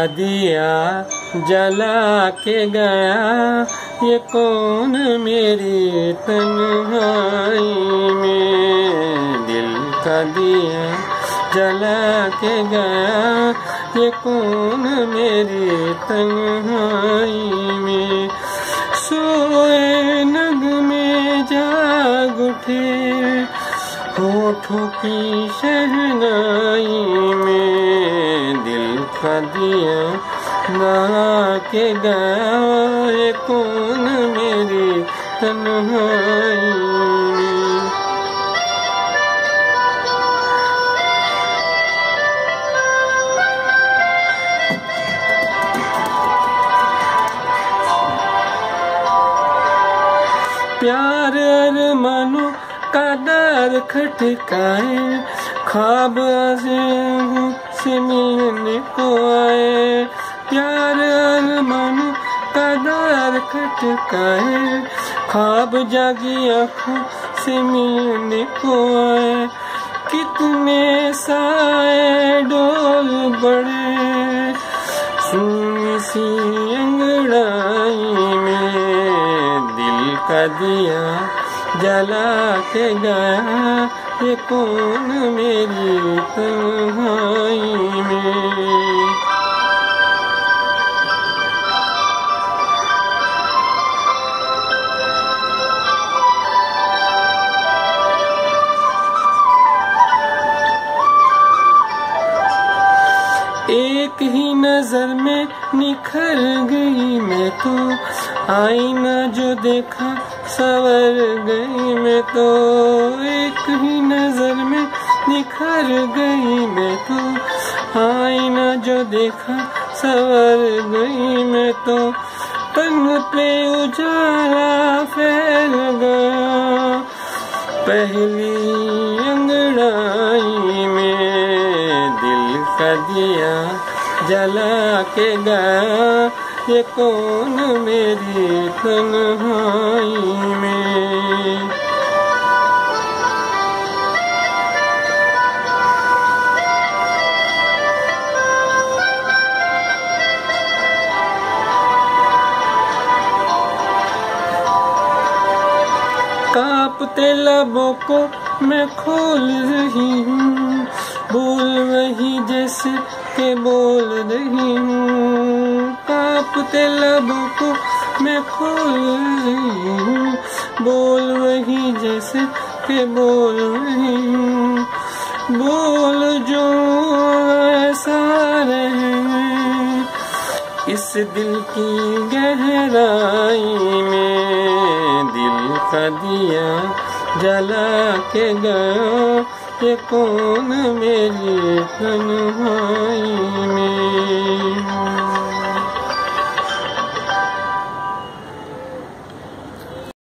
का दिया जला के गया, ये कौन मेरी तन्हाई में। दिल का दिया जला के गया, ये कौन मेरी तन्हाई में। सोए नगमे जाग उठे, होठों की शहनाई में। दिल का दिया जला के गया, ये कौन मेरी तन्हाई में। प्यार अरमानों का दर खटकाए, ख्वाब से मिलने को आए। प्यार अरमानों का दर खटकाए, ख्वाब जागी आँखों से मिलने को आए। कितने साए डोल बड़े सुनी सी अंगड़ाई में। दिल का दिया जला के गया, ये कौन मेरी तन्हाई में। एक ही नजर में निखर गई मैं तो, आईना जो देखा सवर गई मैं तो। एक ही नजर में निखर गई मैं तो, आईना जो देखा सवर गई मैं तो। तन पे उजाला फैल गया पहली अंगड़ाई में। दिल का दिया जला के गया, ये कौन मेरी तन्हाई में। कांपते लबों को मैं खोल रही हूँ, बोल वही जैसे के बोल रही हूँ। कांपते लबों को मैं खोल रही हूँ, बोल वही जैसे के बोल रही हूँ। बोल जो ऐसा रहे इस दिल की गहराई में। दिल का दिया जला के गया, ये कौन मेरी तन्हाई में।